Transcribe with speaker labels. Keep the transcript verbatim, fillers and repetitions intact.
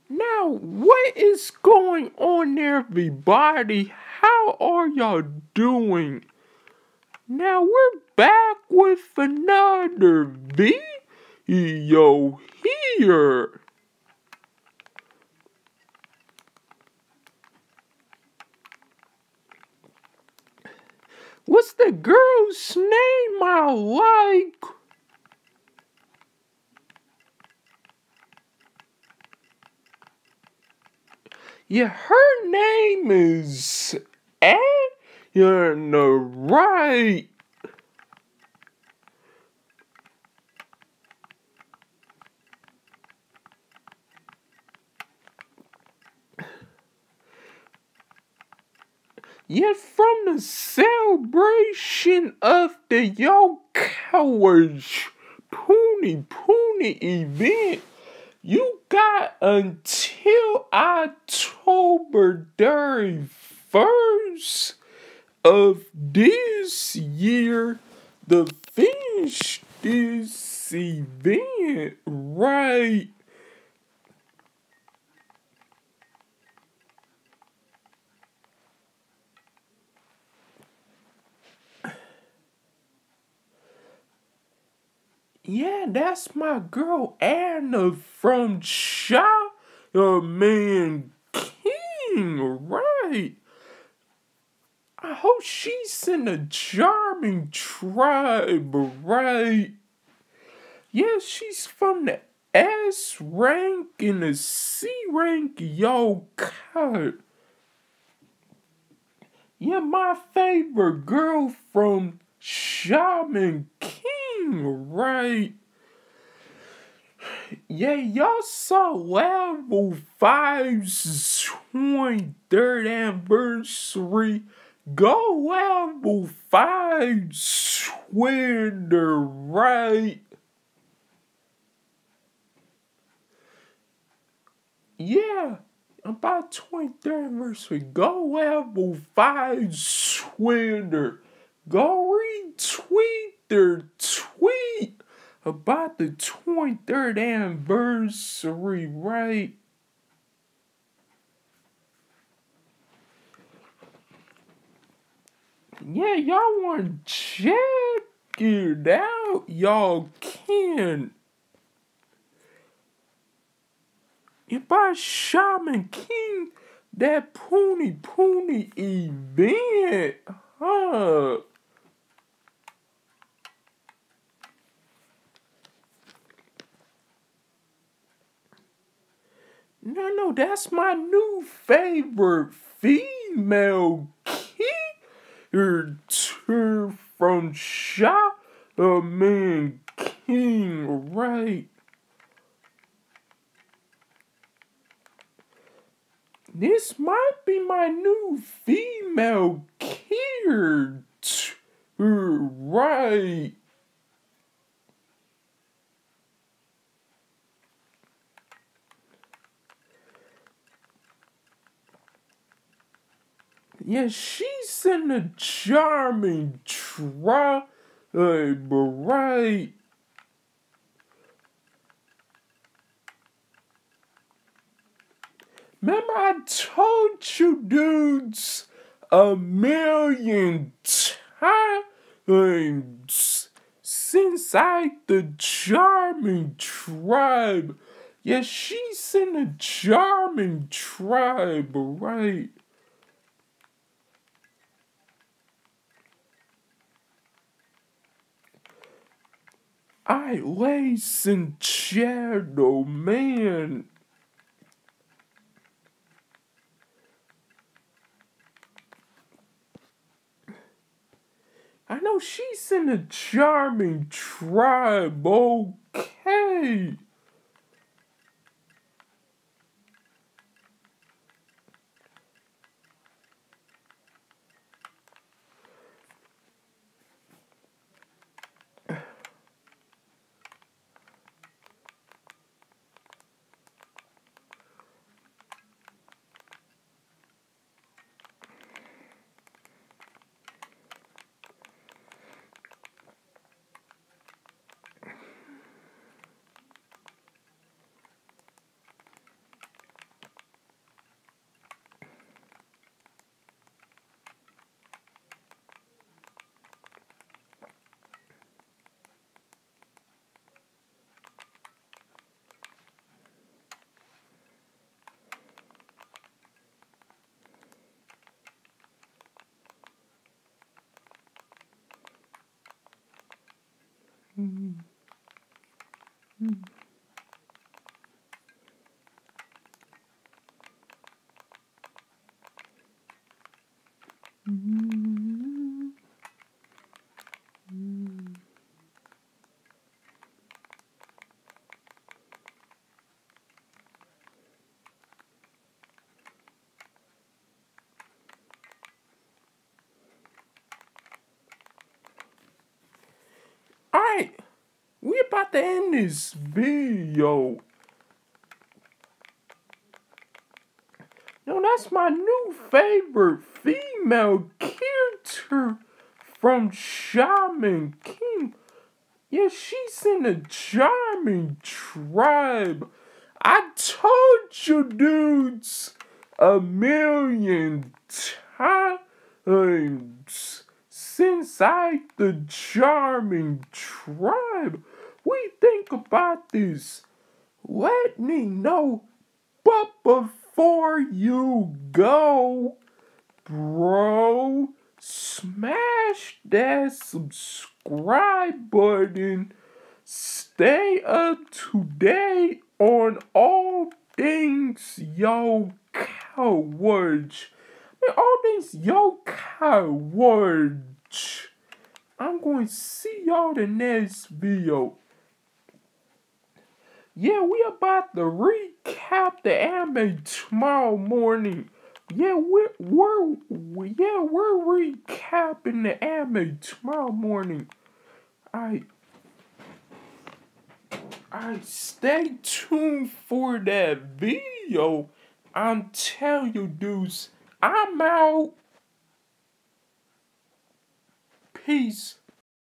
Speaker 1: Now, what is going on, everybody? How are y'all doing? Now, we're back with another video here. What's the girl's name I like? Yeah, her name is Anna, right? Yet from the celebration of the Yo College Pony Pony event, you got until October thirty-first of this year to finish this event, right? Yeah, that's my girl Anna from Shaw Man King, right? I hope she's in a charming tribe, right? Yeah, she's from the S rank and the C rank, yo, God. Yeah, my favorite girl from Shaman King, right? Yeah, y'all saw Level five's twenty-third anniversary. Go Level five's Twitter, right? Yeah, about twenty-third anniversary. Go Level five's Twitter. Go retweet their tweet about the twenty-third anniversary, right? Yeah, y'all want to check it out? Y'all can. If I Shaman King, that Pony Pony event, huh? No, no, that's my new favorite female character from Shaman King, right? This might be my new female character, right? Yeah, she's in a charming tribe, right? Remember I told you dudes a million times since I the charming tribe. Yeah, she's in a charming tribe, right? I lace in shadow, man. I know she's in a charming tribe, okay. Alright, we about to end this video. Yo, that's my new favorite female character from Shaman King. Yeah, she's in the Charming tribe. I told you dudes a million times since I the Charming tribe. We think about this. Let me know. But before you go, bro, smash that subscribe button. Stay up to date on all things Yo Cowards. Man, all things Yo Cowards. I'm going to see y'all the next video. Yeah, we about to recap the anime tomorrow morning. Yeah, we're, we're yeah we're recapping the anime tomorrow morning. Alright, alright, stay tuned for that video. I'm telling you, dudes, I'm out. Peace.